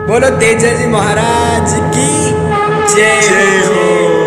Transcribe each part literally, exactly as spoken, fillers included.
बोलो तेजा जी महाराज की जय हो।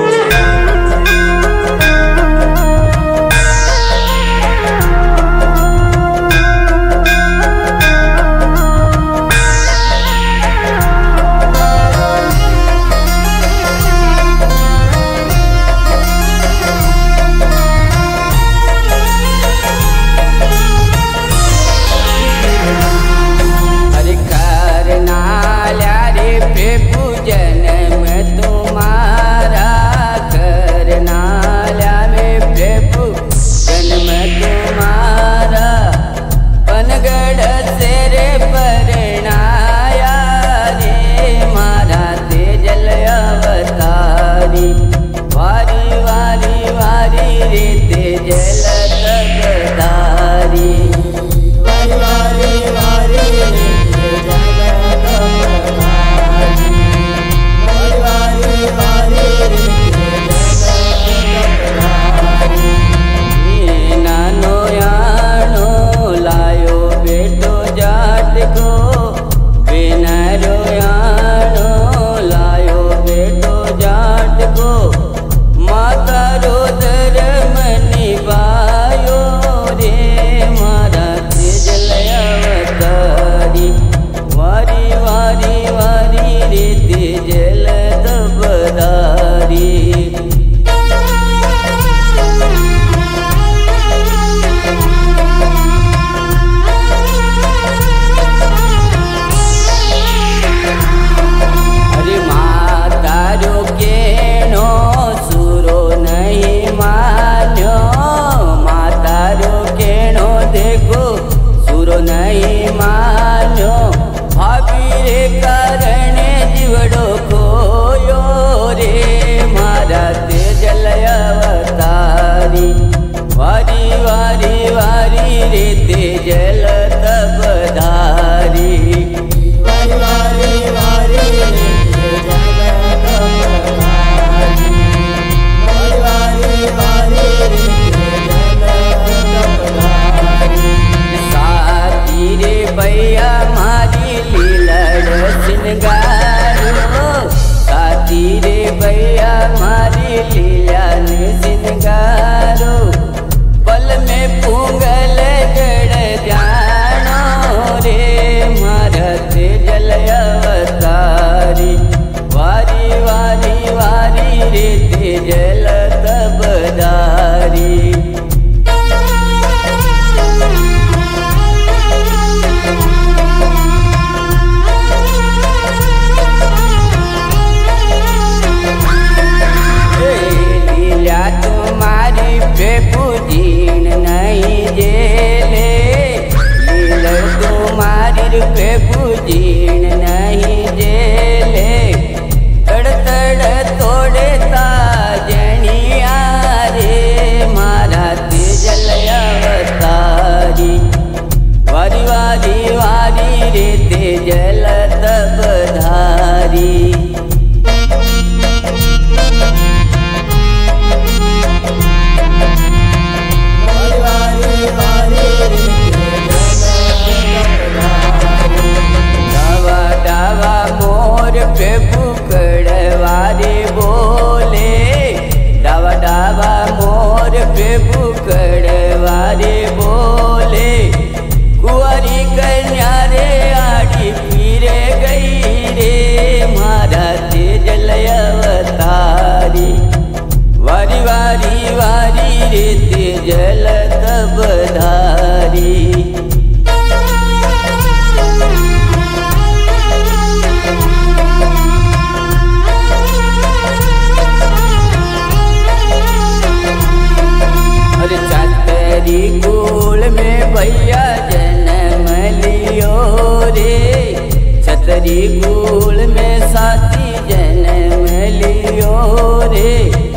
कुल में साथी जन्म लियो रे,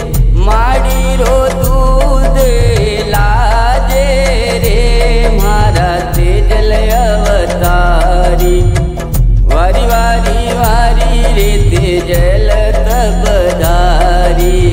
माड़ी रो दूध लाजे रे, मारा तेजल अवतारी, वारी वारी वारी रे तेजल तबधारी।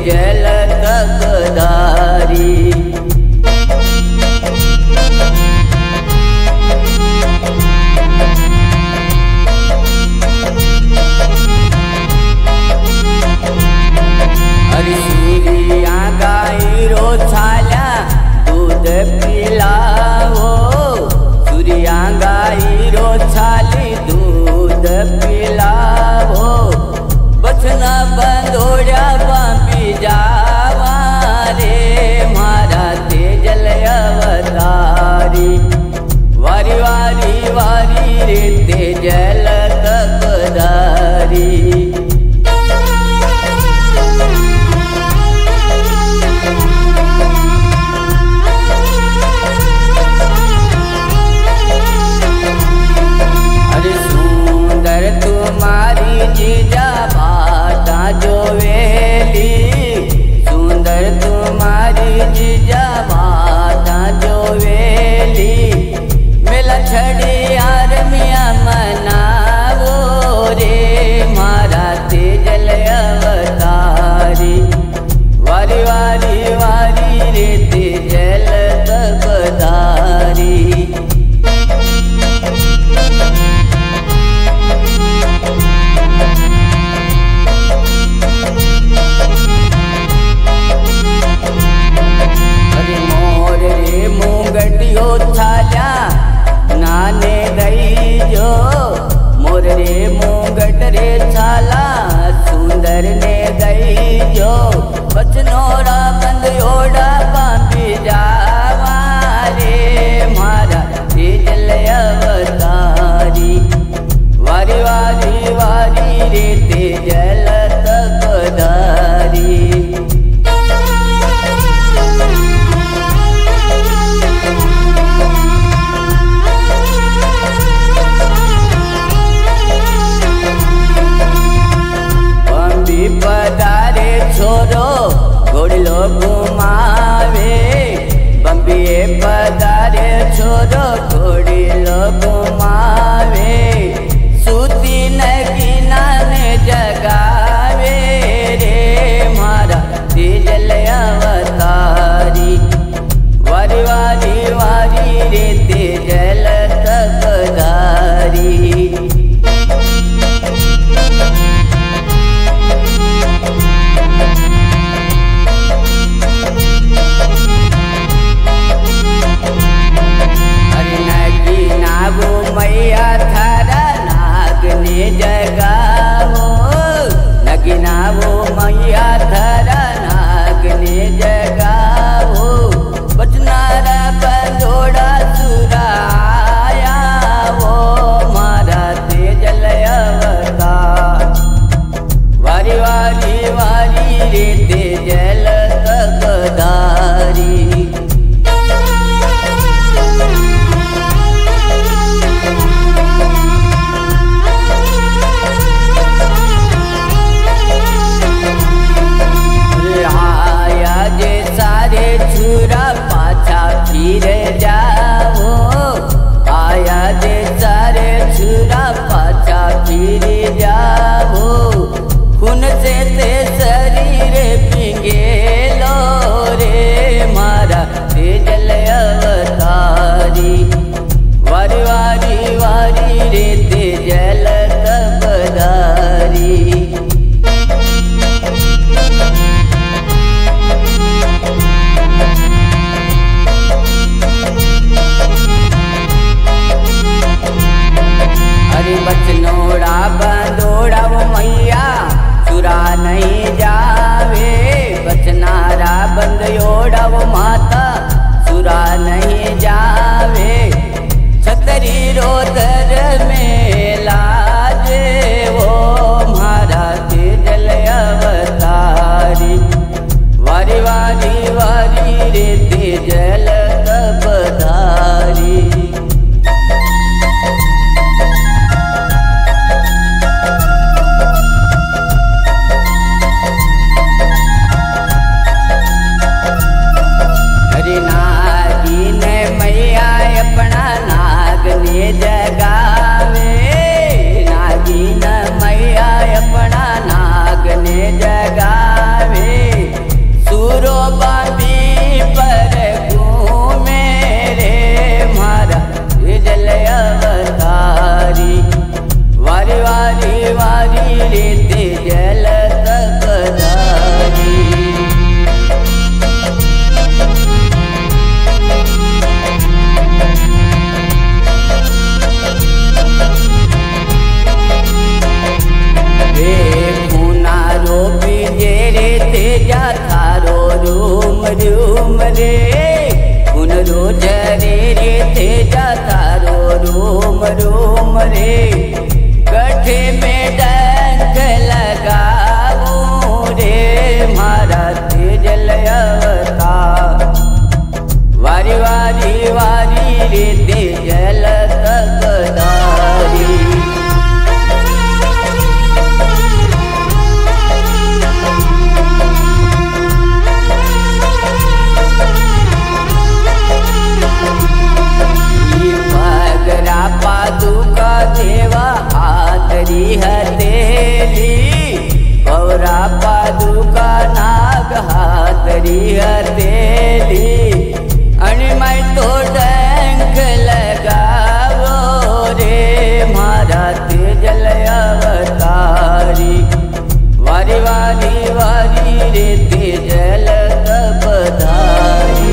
जल तकदारी। अरे सूर्या गाई रो छाल्या दूध पिलावो, सूर्या गाई रो छाली दूध पिलावो, बचना बंदोड्या बांबी जावा रे मारा तेजल अवतारी। वारी वारी वारी रे तेजल तकदारी। तुम्हारी जीजा बाटा जो वेली, सुंदर तुम्हारी जीजा बाटा जो वेली, मेला छड़ी यार मिया मनावो रे मारा तेजल अवतारी। वारी वारी वारी रे तेजल तकदारी। छाल्या नाने गई जो मोर रे मुंगट रे छाला सुंदर ने गई जो, बचनोड़ा बंदोड़ा बांबी जावा रे मारा तेजल अवतारी। वारी वारी वारी रे तेजल तकदारी। पधारे छोरो घोड़लो घुमावे, बम्बिए पधारे छोरो घोड़लो घुमावे, सूती नगीना ने जगावे रे मारा तेजल अवतारी। वारी वारी वारी रे तेजल तकदारी। मैया थारा नाग ने जगावो, नगीना वो मैया थारा नाग ने जगावो, बचनारा बंदोड़ा सुराया वो मारा तेजल अवतार। वारी वारी वारी रे तेजल तकदारी। छुरा पाछा फिर जाओ, आया जे सारे छुरा पाछा फिर जाओ, खून से ते शरीर पिंगे लो रे रूम रे उन रोज रे रे थे जाता रो रोम रोम रे गठे में डंक लगाओ रे मारा तेज अवतार वारी वारी वारी रे तेजल तकदारी पादुका देवा हातरी हथेली गौरा पादुका नाग हातरी हथेली आणि मैं तो डंक लगावो रे मारा तेजल अवतारी वारी वारी वारी रे तेजल तपधारी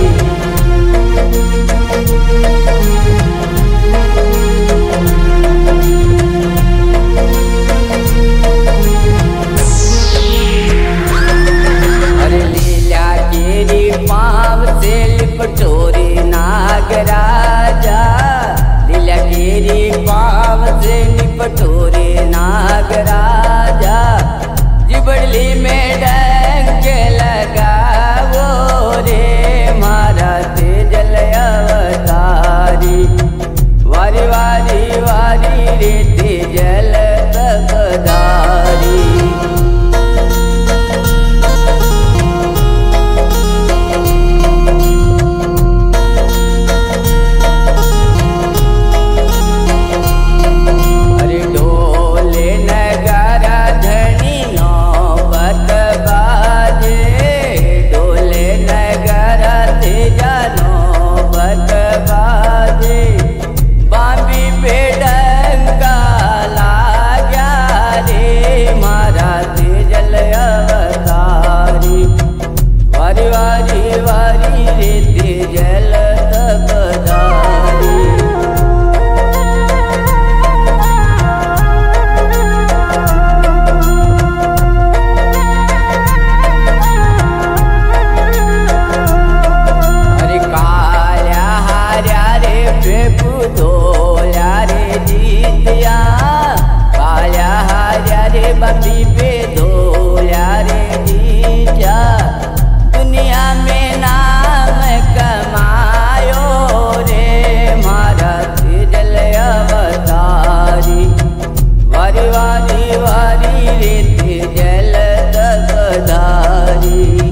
पटोरी नागराजा दिला केरी पाव से पटोरी नागराजा जिबड़ली में डंक लगावो रे मारा तेजल अवतारी वारी वारी वारी रे तेजल तकदारी वारी वारी वारी रे तेजल तकदारी अरे काल्या हार्या रे प्रभु धोल्या रे जीतिया काल्या हार्या रे बापी पे धोल्या रे जीजा दुनिया में नाम कमायो रे मारा तेजल अवतारी वारी वारी वारी रे तेजल तकदारी